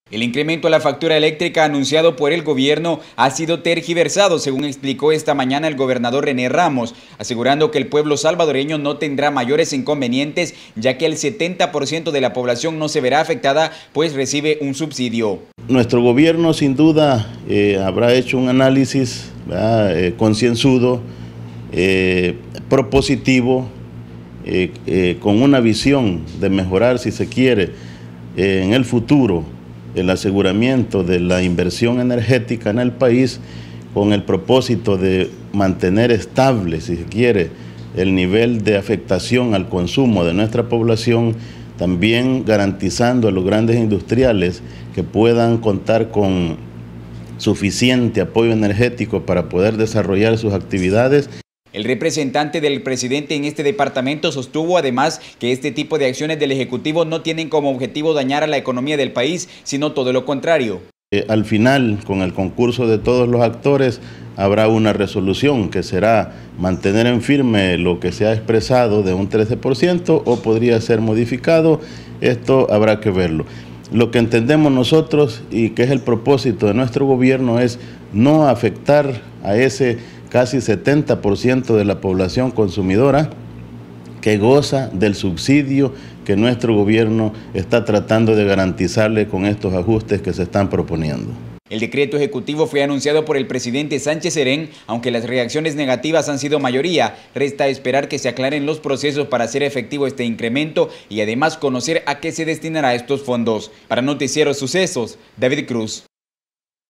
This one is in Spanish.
El incremento a la factura eléctrica anunciado por el gobierno ha sido tergiversado, según explicó esta mañana el gobernador René Ramos, asegurando que el pueblo salvadoreño no tendrá mayores inconvenientes, ya que el 70% de la población no se verá afectada, pues recibe un subsidio. Nuestro gobierno sin duda habrá hecho un análisis concienzudo, propositivo, con una visión de mejorar, si se quiere, en el futuro, el aseguramiento de la inversión energética en el país, con el propósito de mantener estable, si se quiere, el nivel de afectación al consumo de nuestra población, también garantizando a los grandes industriales que puedan contar con suficiente apoyo energético para poder desarrollar sus actividades. El representante del presidente en este departamento sostuvo además que este tipo de acciones del Ejecutivo no tienen como objetivo dañar a la economía del país, sino todo lo contrario. Al final, con el concurso de todos los actores, habrá una resolución que será mantener en firme lo que se ha expresado de un 13% o podría ser modificado. Esto habrá que verlo. Lo que entendemos nosotros y que es el propósito de nuestro gobierno es no afectar a ese casi 70% de la población consumidora que goza del subsidio que nuestro gobierno está tratando de garantizarle con estos ajustes que se están proponiendo. El decreto ejecutivo fue anunciado por el presidente Sánchez Serén, aunque las reacciones negativas han sido mayoría. Resta esperar que se aclaren los procesos para hacer efectivo este incremento y además conocer a qué se destinará estos fondos. Para Noticiero Sucesos, David Cruz.